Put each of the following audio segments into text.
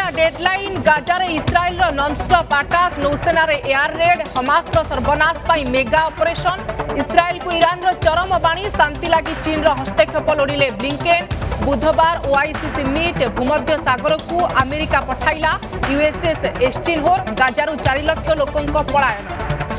deadline गाजार Israel nonstop attack नौसेना air raid Hamas सर्वनाश पर मेगा ऑपरेशन इस्राएल को ईरान चरम बाणी शांति लगी चीन हस्तक्षेप लोड़िले ब्लिंकेन बुधवार ओआईसीसी मीट भूमध्य सागर को अमेरिका पठाइला यूएसएस एस्टिनहोर गाजारू 4 लाख लोकों पलायन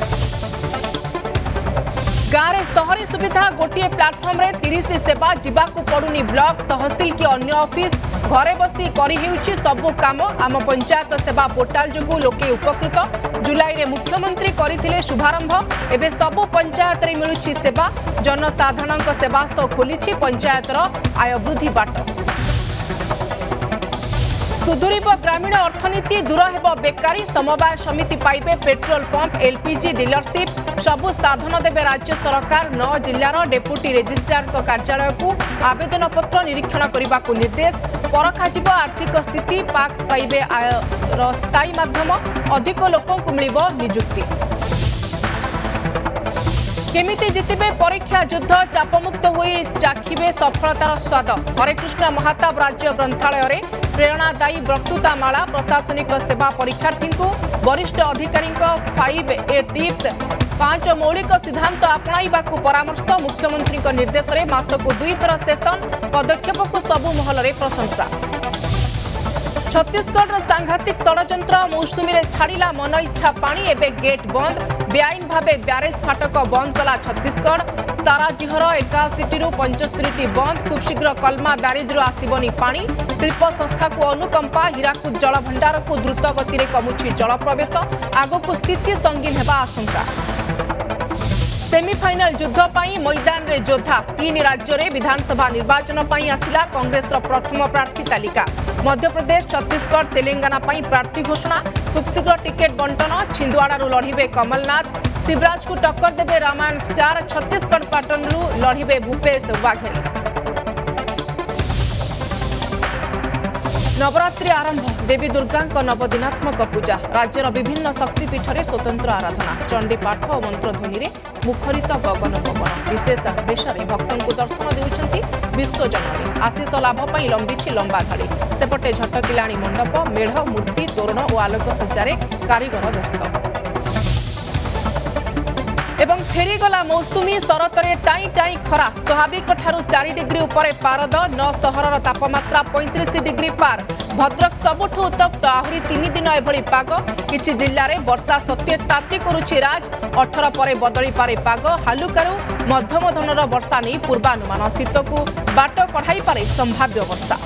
गाँव सहरी सुविधा गोटे प्लाटफर्म रे 30 सेवा जीवाकू पड़ुनी ब्लॉक तहसील की अन्य ऑफिस घरे बसी करी सबु काम आम पंचायत सेवा पोर्टाल जो लोके उपकृत जुलाई रे मुख्यमंत्री करथिले शुभारंभ एबे सबु पंचायत रे मिलुछि सेवा जनसाधारण सेवा सह खोली पंचायतर आय वृद्धि बाट सुधुरीब ग्रामीण अर्थनीति दूर हेब बेकारी समवाय समिति पाइबे पेट्रोल पंप एलपीजी डीलरशिप सबु साधन देवे राज्य सरकार 9 जिल्लार डेपुटी रेजिस्ट्रार कार्यालय को आवेदन पत्र निरीक्षण करने को निर्देश परखाजिब आर्थिक स्थिति पाक्स पाइबे आयर स्थायी माध्यम अधिक लोकों को मिलिब नियुक्ति केमिति जितिबे परीक्षा युद्ध चापमुक्त होई चाखिबे सफलतार स्वाद हरेकृष्ण महाताब राज्य ग्रंथालय रे प्रेरणादायी वक्तृता माला प्रशासनिक सेवा परीक्षार्थी को वरिष्ठ अधिकारी 5A टिप्स 5 मौलिक सिद्धांत अपणाइबा को परामर्श मुख्यमंत्री निर्देश में मास को 2 थर सेशन पदक्षेप को सबु महल रे प्रशंसा छत्तीसगढ़ सांघातिक षड्यंत्र मौसुमी रे छाड़िला मन इच्छा पानी एबे गेट बंद बेआईन भावे ब्यारेज फाटक बंद कला छत्तीसगढ़ सारा जिहर 81 रु 75 बंद खूब शीघ्र कलमा ब्यारेज रु आसिबनी पानी शिल्प संस्था को अनुकंपा हीराकुद जल भंडार को द्रुत गति में कमुछि जल प्रवेश आग को स्थिति संगीन हेबा आशंका सेमीफाइनल युद्ध पाई मैदान रे योद्धा 3 राज्य रे विधानसभा निर्वाचन पाई आसिला कांग्रेस प्रथम प्रार्थी तालिका मध्यप्रदेश छत्तीसगढ़ तेलंगाना पाई प्रार्थी घोषणा खूब शीघ्र टिकेट बंटन छिंदवाड़ा लढ़िबे कमलनाथ शिवराज को टक्कर देवे रामायण स्टार छत्तीसगढ़ पाटन लढ़िबे भूपेश वाघेल नवरात्रि आरंभ देवी दुर्गा नवदिनात्मक पूजा राज्यर विभिन्न शक्तिपीठ में स्वतंत्र आराधना चंडीपाठ और मंत्रध्वनि में मुखरित गगन पवन विशेष देश में भक्तों को दर्शन देउछंती विश्वजननी आशीष लाभ पर लंबी लंबा धाड़ी सेपटे झटकिलाणी मंडप मेढ़ मूर्ति तोरण और आलोक सज्जार कारीगर व्यस्त एवं फेरीगला मौसुमी शरतरे टाई टाई खरा स्वाभाविक ठारू 4 डिग्री उपरे पारद 9 सहरर तापमात्रा 35 डिग्री पार भद्रक सबुठु उत्तप्त आहुरी 3 दिन एभली पाग किछि जिल्ला रे वर्षा सत्य ताती करुछि राज 18 परे बदली पारे पाग हालुकारू मध्यम धरनर वर्षा नहीं पूर्वानुमान शीत को बाट कढ़ाई पारे संभाव्य वर्षा